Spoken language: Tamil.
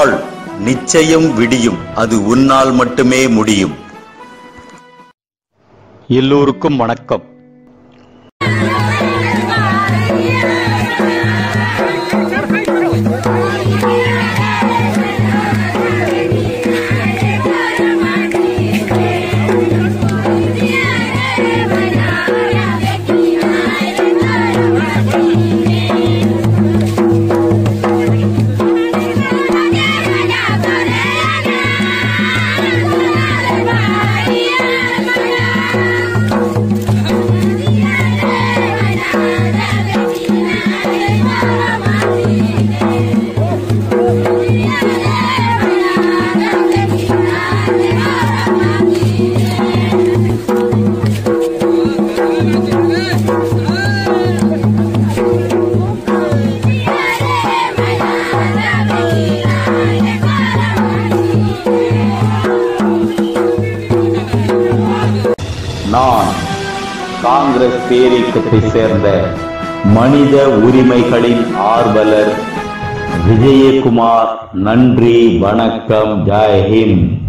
நாள் நிச்சயம் விடியும். அது உன்னால் மட்டுமே முடியும். எல்லோருக்கும் வணக்கம். நான் காங்கிரஸ் பேரியக்கத்தை சேர்ந்த மனித உரிமைகளின் ஆர்வலர் விஜயகுமார். நன்றி, வணக்கம், ஜெய் ஹிந்த்.